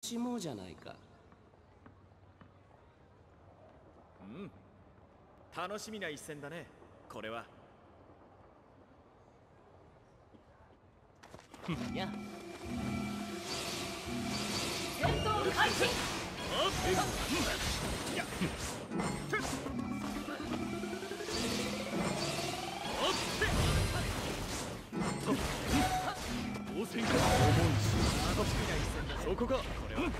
しもうじゃないか。 うん、楽しみな一戦だね、これは。 いや。 戦闘開始。 当選か重いし、楽しみな一戦だ。そこか、これは。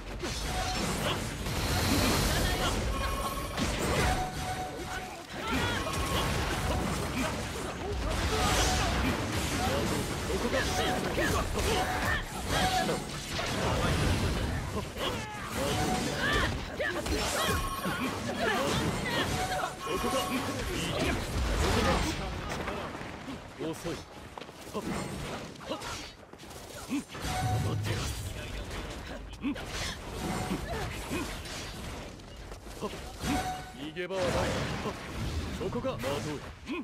遅い。逃げ場はない。そこがまずい。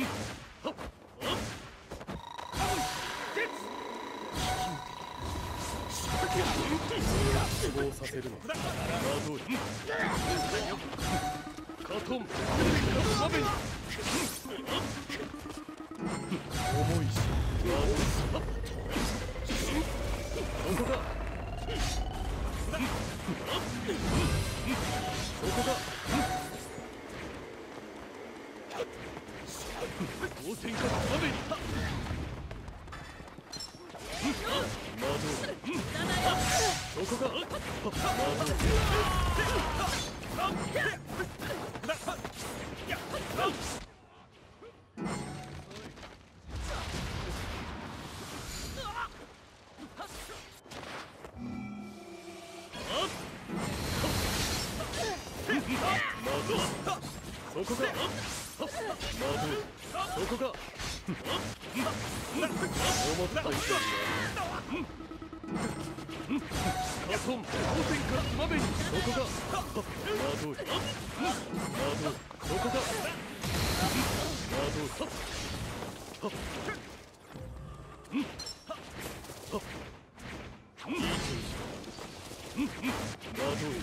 希望させるのまずい。カトン壁に重いしそこだ。そこだ。当選か壁にまずい。そこがまずい。そこがまずい。そこが思った以上にカトン当選からまべにそこがまずい。まずい。そこがまずい。まずい。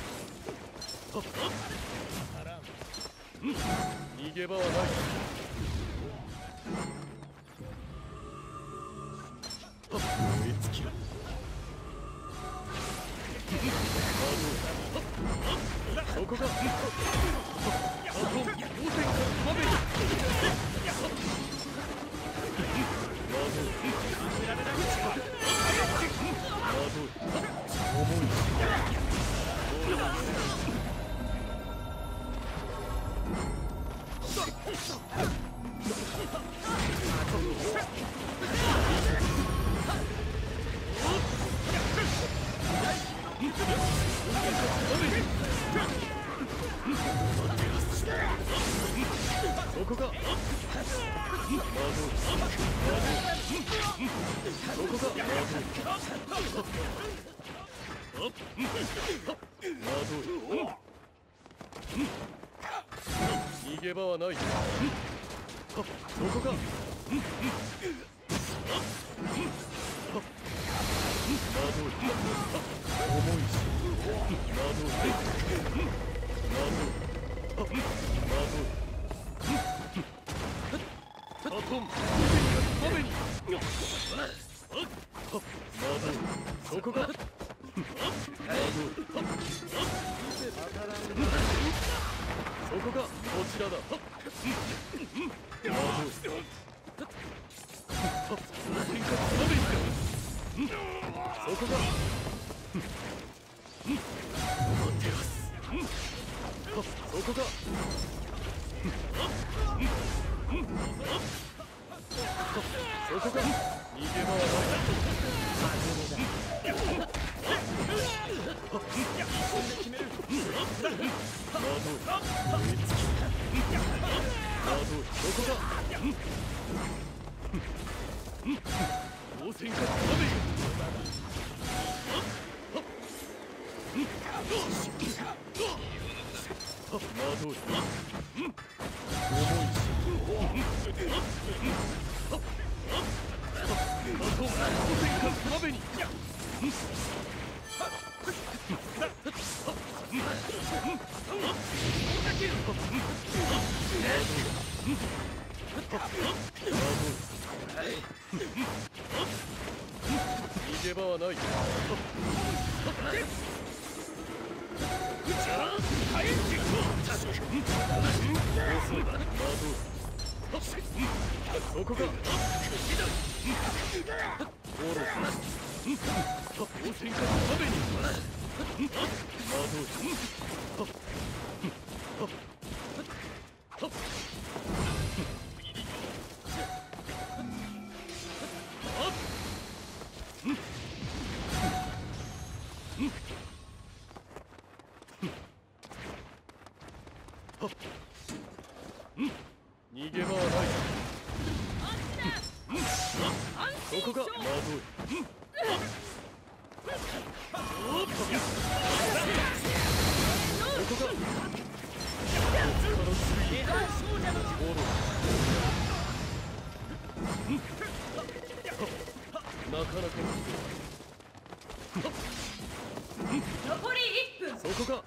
逃げ場はない。追いつきろ。そこがあと当選からまべにまずい。重い。そこがまずい。そこがまずい。逃げ場はない。そこがまずい。重いしまずい。まずい。カトンまべにまずい。そこがまずい。そこがこちらだ。まずい。そこがそこがそこが逃げ場はない。決める。まずい。追いつき。まずい。そこが当選か壁にまずい。重いし当選か壁に逃げ場はない。そこか。当選から食べに逃げ場はない。そこか。なかなか残り1分。 そこか。